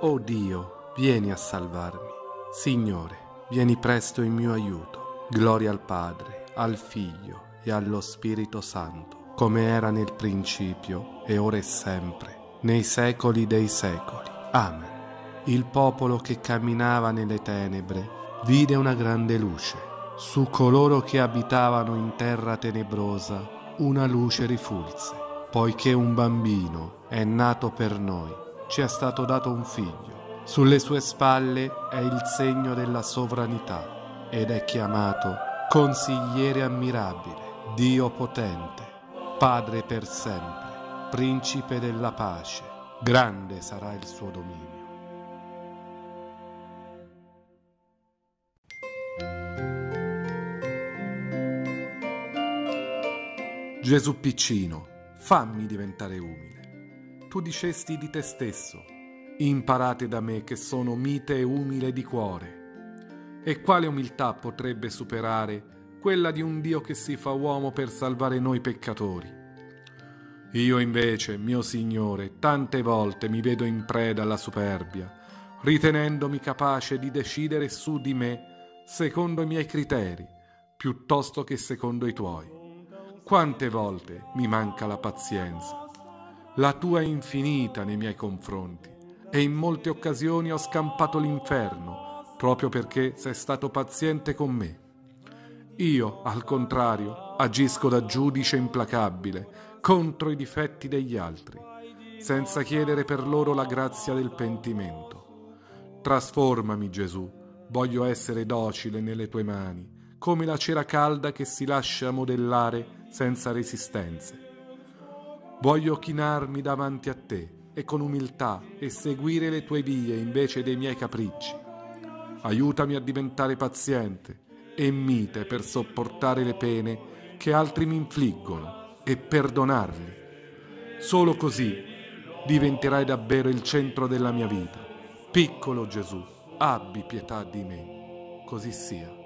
O Dio, vieni a salvarmi. Signore, vieni presto in mio aiuto. Gloria al Padre, al Figlio e allo Spirito Santo, come era nel principio, e ora e sempre, nei secoli dei secoli. Amen. Il popolo che camminava nelle tenebre vide una grande luce. Su coloro che abitavano in terra tenebrosa una luce rifulse. Poiché un bambino è nato per noi, ci è stato dato un figlio. Sulle sue spalle è il segno della sovranità ed è chiamato Consigliere ammirabile, Dio potente, Padre per sempre, Principe della pace. Grande sarà il suo dominio. Gesù piccino, fammi diventare umile. Tu dicesti di te stesso: imparate da me che sono mite e umile di cuore. E quale umiltà potrebbe superare quella di un Dio che si fa uomo per salvare noi peccatori? Io invece, mio Signore, tante volte mi vedo in preda alla superbia, ritenendomi capace di decidere su di me secondo i miei criteri, piuttosto che secondo i tuoi. Quante volte mi manca la pazienza. La tua è infinita nei miei confronti e in molte occasioni ho scampato l'inferno proprio perché sei stato paziente con me. Io, al contrario, agisco da giudice implacabile contro i difetti degli altri, senza chiedere per loro la grazia del pentimento. Trasformami, Gesù, voglio essere docile nelle tue mani, come la cera calda che si lascia modellare senza resistenze. Voglio chinarmi davanti a te e con umiltà e seguire le tue vie invece dei miei capricci. Aiutami a diventare paziente e mite per sopportare le pene che altri mi infliggono e perdonarli. Solo così diventerai davvero il centro della mia vita. Piccolo Gesù, abbi pietà di me. Così sia.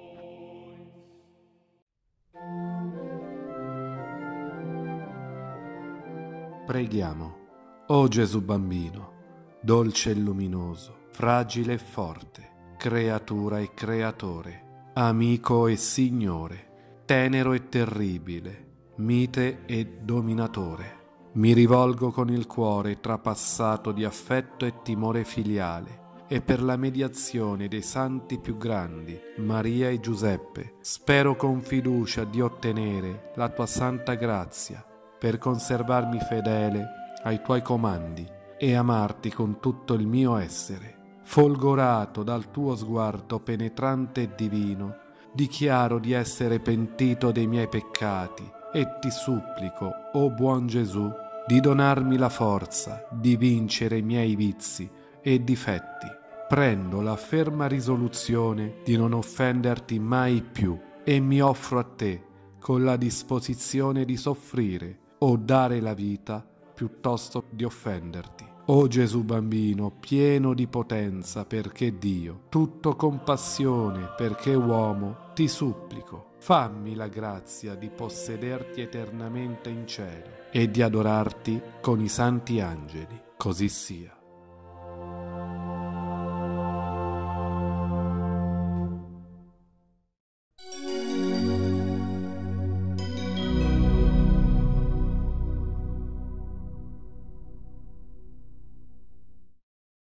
Preghiamo. O Gesù bambino, dolce e luminoso, fragile e forte, creatura e creatore, amico e Signore, tenero e terribile, mite e dominatore, mi rivolgo con il cuore trapassato di affetto e timore filiale e per la mediazione dei santi più grandi, Maria e Giuseppe, spero con fiducia di ottenere la tua santa grazia per conservarmi fedele ai tuoi comandi e amarti con tutto il mio essere. Folgorato dal tuo sguardo penetrante e divino, dichiaro di essere pentito dei miei peccati e ti supplico, o buon Gesù, di donarmi la forza di vincere i miei vizi e difetti. Prendo la ferma risoluzione di non offenderti mai più e mi offro a te con la disposizione di soffrire o dare la vita piuttosto di offenderti. O Gesù bambino, pieno di potenza perché Dio, tutto compassione perché uomo, ti supplico, fammi la grazia di possederti eternamente in cielo e di adorarti con i santi angeli. Così sia.